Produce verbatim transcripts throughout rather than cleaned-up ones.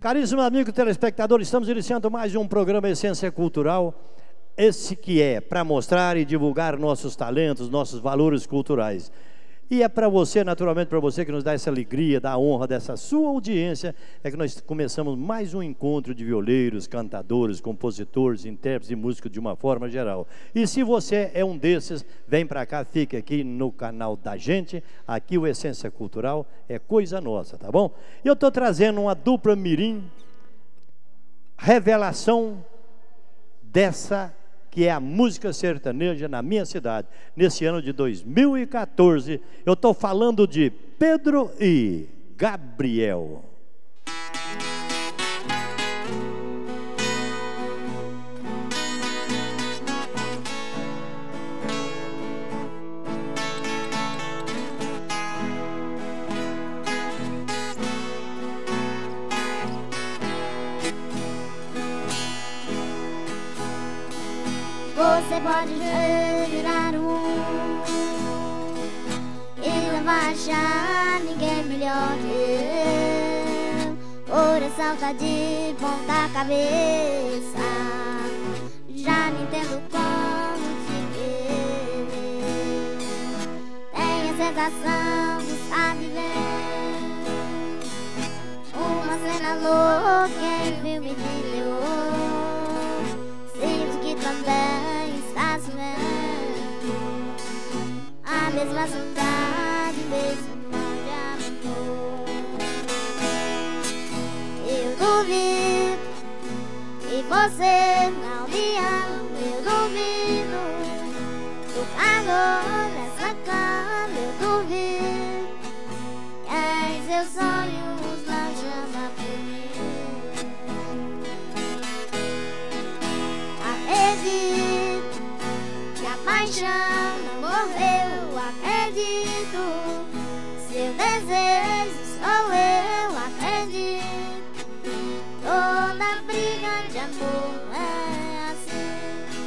Caríssimo amigo telespectador, estamos iniciando mais um programa Essência Cultural, esse que é para mostrar e divulgar nossos talentos, nossos valores culturais. E é para você, naturalmente para você que nos dá essa alegria, dá a honra dessa sua audiência, é que nós começamos mais um encontro de violeiros, cantadores, compositores, intérpretes e músicos de uma forma geral. E se você é um desses, vem para cá, fique aqui no canal da gente, aqui o Essência Cultural é coisa nossa, tá bom? Eu estou trazendo uma dupla mirim, revelação dessa que é a música sertaneja na minha cidade, nesse ano de dois mil e quatorze. Eu estou falando de Pedro e Gabriel. Você pode virar um e não vai achar ninguém melhor que eu. Oração tá de ponta cabeça, já não entendo como te ver. Tenho a sensação de estar vivendo uma cena louca em filme de terror. Sinto que também estás vendo a mesma saudade, mesmo mal de amor. Eu duvido que você não me ama. Eu duvido do calor nessa cama. Eu duvido que em seus sonhos não chama por mim. Acredito que a paixão não morreu. Acredito, seu desejo sou eu. Acredito, toda briga de amor é assim.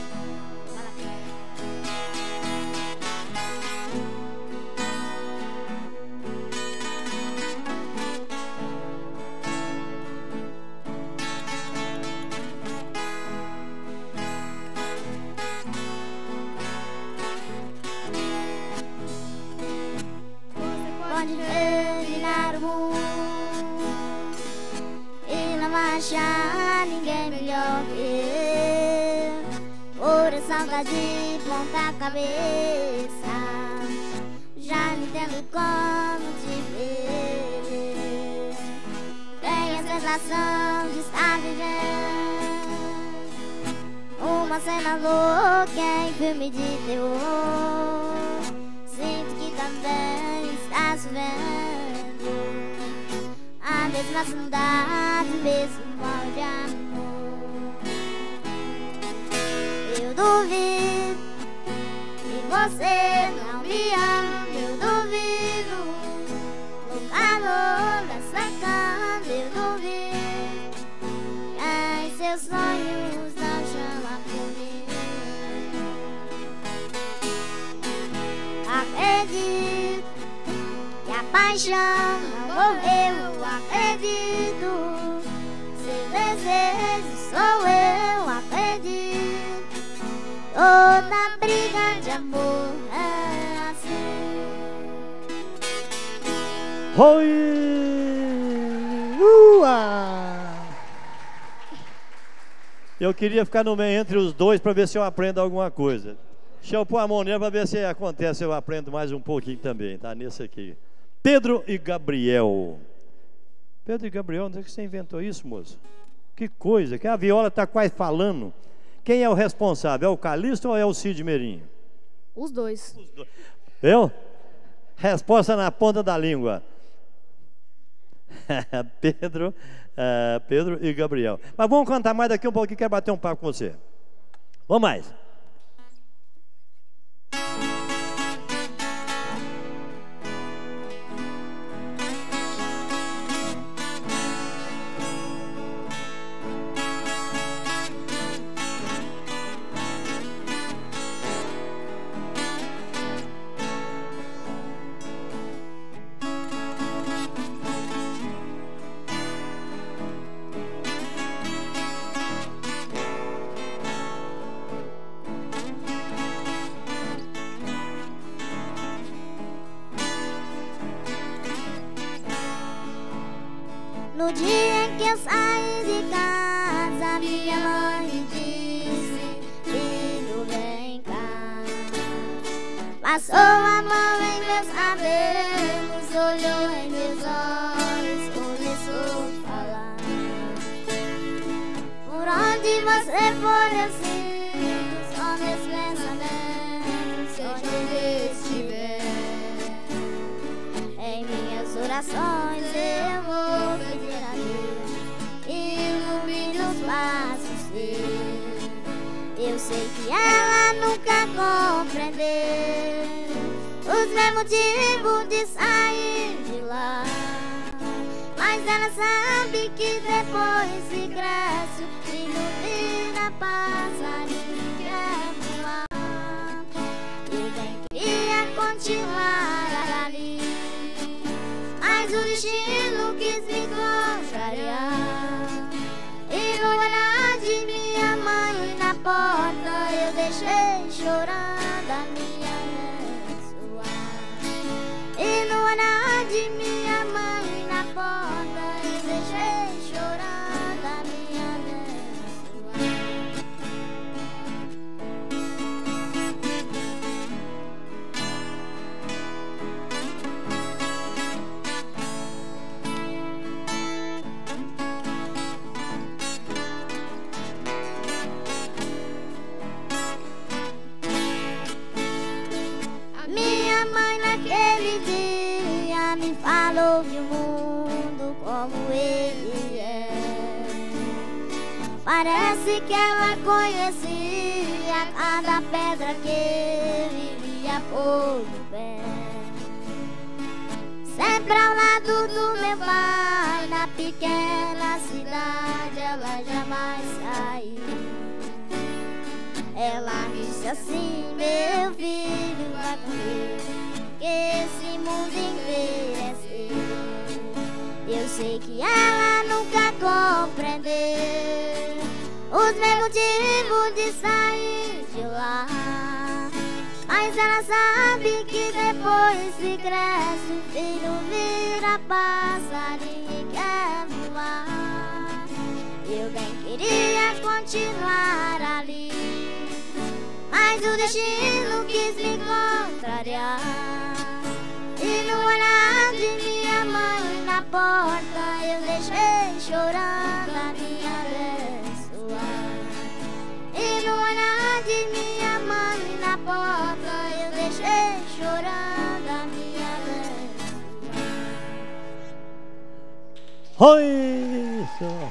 Pode terminar o mundo e não vai achar ninguém melhor que eu. Oração tá de ponta cabeça, já não entendo como te ver. Tenho a sensação de estar vivendo uma cena louca em filme de terror. Sinto que também estás vendo a mesma saudade, mesmo mal de amor. Eu duvido que você não me ama. Eu duvido no calor dessa cama. Eu duvido que em seus sonhos não chama por mim. Acredito que a paixão não morreu. Acredito, seu desejo sou eu. Acredito, toda briga de amor é assim. Oi! Ua! Eu queria ficar no meio entre os dois para ver se eu aprendo alguma coisa. Deixa eu pôr a mão nele para ver se acontece, eu aprendo mais um pouquinho também, tá? Nesse aqui. Pedro e Gabriel. Pedro e Gabriel, onde é que você inventou isso, moço? Que coisa, que a viola está quase falando. Quem é o responsável? É o Calixto ou é o Cid Merim? Os dois. Os dois. Eu? Resposta na ponta da língua. Pedro, uh, Pedro e Gabriel. Mas vamos cantar mais daqui um pouquinho, quero bater um papo com você. Vamos mais. No dia em que eu saí de casa, minha mãe me disse: filho, vem cá. Passou a mão em meus cabelos, olhou em meus olhos, começou a falar: por onde você for eu sinto só meus pensamentos, onde eu estiver. Em minhas orações eu vou pedir a Deus que ilumine os passos seus. Eu sei que ela nunca compreendeu os meus motivos de sair de lá, mas ela sabe que depois se cresce, o filho vira passarinho que quer voar. Eu bem queria continuar ali, mas o destino quis me contrariar. E no olhar de minha mãe na porta, eu deixei chorando a minha ressoar. E no olhar de minha mãe na porta, eu deixei chorando a minha ressoar. Minha mãe naquele dia me falou de um mundo como ele é. Parece que ela conhecia cada pedra que vivia por pé. Sempre ao lado do meu pai, na pequena cidade, ela jamais saiu. Ela me disse assim: meu filho, vai comigo, que esse mundo inteiro é seu. Eu sei que ela nunca compreendeu os meus motivos de sair de lá, mas ela sabe que depois se cresce, o filho vira passarinho e quer voar. Eu bem queria continuar ali, mas o destino quis me contrariar. E no olhar de minha mãe na porta, eu deixei chorando a minha ressoar. E no olhar de minha mãe na porta, eu deixei chorando a minha ressoar. Oi!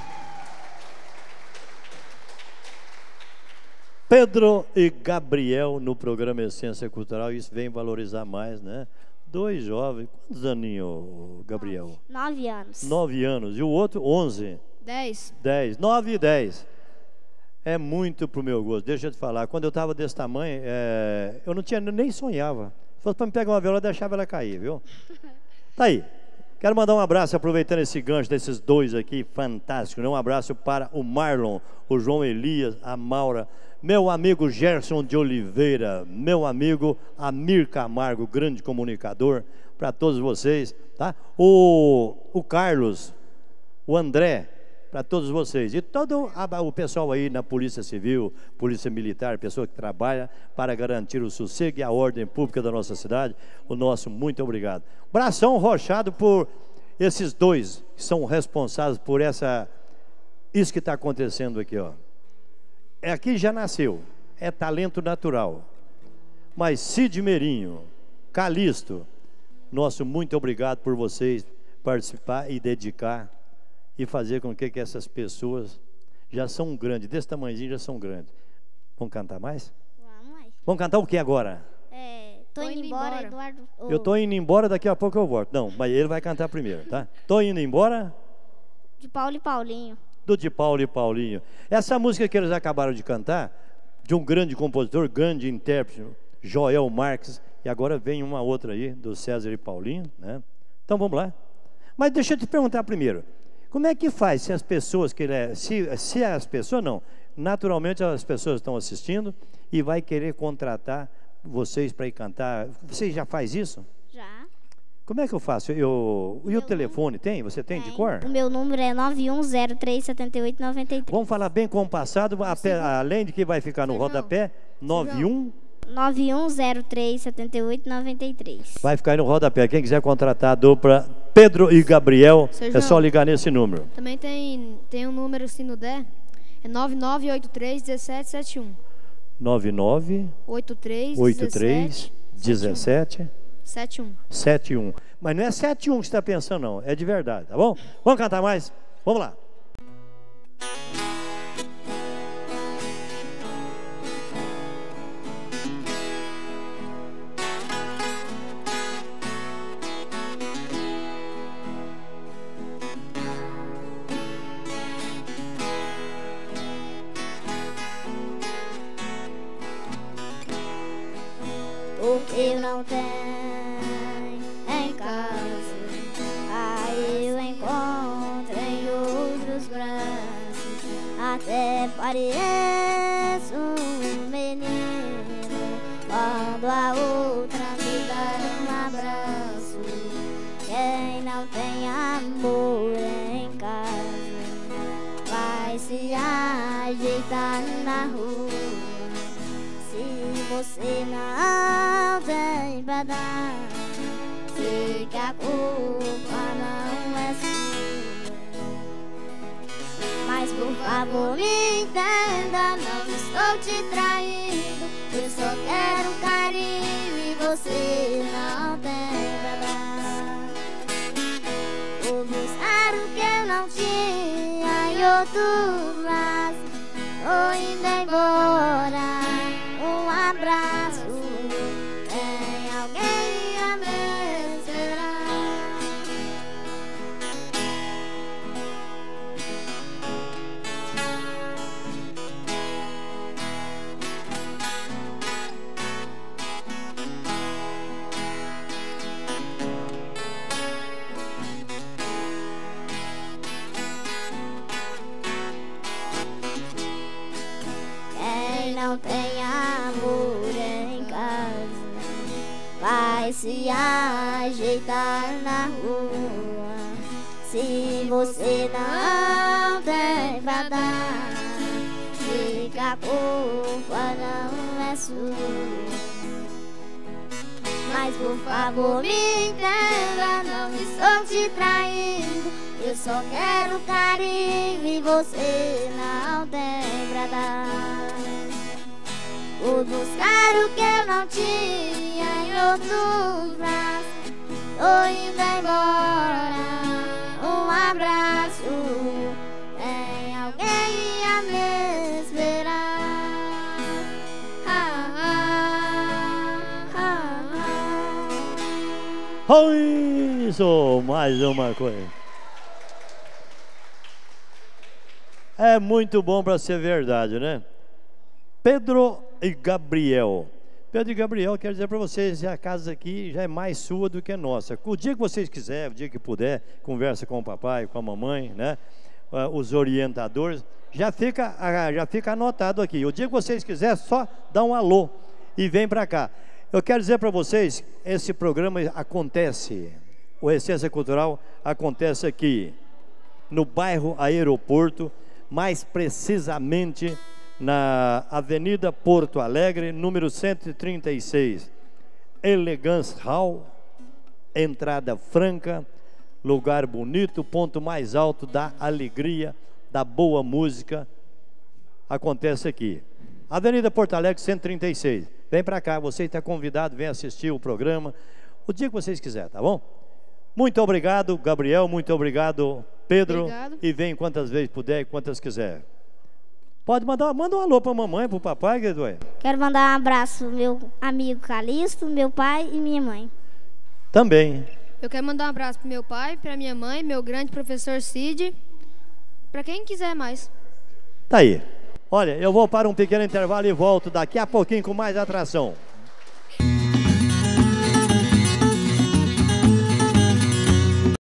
Pedro e Gabriel no programa Essência Cultural, isso vem valorizar mais, né? Dois jovens, quantos aninhos, Gabriel? Nove anos. Nove anos, e o outro, onze? Dez. Dez, nove e dez. É muito pro meu gosto, deixa eu te falar, quando eu estava desse tamanho, é, eu não tinha, nem sonhava. Se fosse para me pegar uma viola, eu deixava ela cair, viu? Tá aí. Quero mandar um abraço, aproveitando esse gancho desses dois aqui, fantástico, né? Um abraço para o Marlon, o João Elias, a Maura, meu amigo Gerson de Oliveira, meu amigo Amir Camargo, grande comunicador, para todos vocês, tá? O, o Carlos, o André, para todos vocês. E todo a, o pessoal aí na Polícia Civil, Polícia Militar, pessoa que trabalha para garantir o sossego e a ordem pública da nossa cidade, o nosso muito obrigado. Bração rochado por esses dois que são responsáveis por essa, isso que está acontecendo aqui, ó. É, aqui já nasceu, é talento natural. Mas Cid Meirinho, Calixto, nosso muito obrigado por vocês participar e dedicar e fazer com que, que essas pessoas já são grandes, desse tamanhozinho já são grandes. Vamos cantar mais? Vamos aí. Vamos cantar o que agora? É, tô, Tô indo indo embora, embora. Eduardo. Eu tô indo embora, daqui a pouco eu volto. Não, mas ele vai cantar primeiro, tá? Tô indo embora. De Paulo e Paulinho. Do de Paulo e Paulinho. Essa música que eles acabaram de cantar, de um grande compositor, grande intérprete, Joel Marques, e agora vem uma outra aí, do César e Paulinho, né? Então vamos lá. Mas deixa eu te perguntar primeiro, como é que faz se as pessoas querem, se, se as pessoas não, naturalmente as pessoas estão assistindo e vai querer contratar vocês para ir cantar, você já faz isso? Já. Como é que eu faço? Eu, e o telefone tem? Você tem de cor? O meu número é nove um zero três sete oito nove três. Vamos falar bem compassado, além de que vai ficar no rodapé, nove um... nove um zero três sete oito nove três. Vai ficar aí no rodapé. Quem quiser contratar a dupla Pedro e Gabriel, é só ligar nesse número. Também tem, tem um número, se não der, é nove nove oito três um sete sete um. nove nove oito três oito três um sete sete um. sete um. Mas não é sete um que você está pensando, não. É de verdade, tá bom? Vamos cantar mais? Vamos lá. Eu não tenho em casa, aí eu encontro em outros braços. Até pareço um menino quando a outra me dá um abraço. Quem não tem amor em casa vai se ajeitar na rua. Se você não tem pra dar, sei que a culpa não é sua. Mas por favor me entenda, não estou te traindo. Eu só quero carinho e você não tem pra dar. Vou buscar o que eu não tinha em outro braço. Tô indo embora. Um abraço, tem alguém a me esperar. Quem não tem amor em casa vai se ajeitar na rua. Se você não tem pra dar, fica a culpa não é sua. Mas por favor me entenda, não estou te traindo. Eu só quero carinho e você não tem pra dar. Vou buscar o que eu não tinha em outros braços. Tô indo embora. Um abraço, tem alguém a me esperar. Ah, ah, ah, ah. Oi, isso, mais uma coisa. É muito bom para ser verdade, né? Pedro e Gabriel. Pedro e Gabriel, quero dizer para vocês, a casa aqui já é mais sua do que nossa. O dia que vocês quiserem, o dia que puder, conversa com o papai, com a mamãe, né? Uh, os orientadores, já fica, uh, já fica anotado aqui. O dia que vocês quiserem, só dá um alô e vem para cá. Eu quero dizer para vocês, esse programa acontece, o Essência Cultural acontece aqui, no bairro Aeroporto, mais precisamente na Avenida Porto Alegre, número cento e trinta e seis, Elegance Hall, entrada franca, lugar bonito, ponto mais alto da alegria, da boa música, acontece aqui. Avenida Porto Alegre, cento e trinta e seis. Vem para cá, você está convidado, vem assistir o programa, o dia que vocês quiserem, tá bom? Muito obrigado, Gabriel, muito obrigado, Pedro. Obrigado. E vem quantas vezes puder e quantas quiser. Pode mandar, manda um alô para a mamãe, para o papai, Guedoé. Quero mandar um abraço ao meu amigo Calixto, meu pai e minha mãe. Também. Eu quero mandar um abraço pro meu pai, pra minha mãe, meu grande professor Cid, pra quem quiser mais. Tá aí. Olha, eu vou para um pequeno intervalo e volto daqui a pouquinho com mais atração.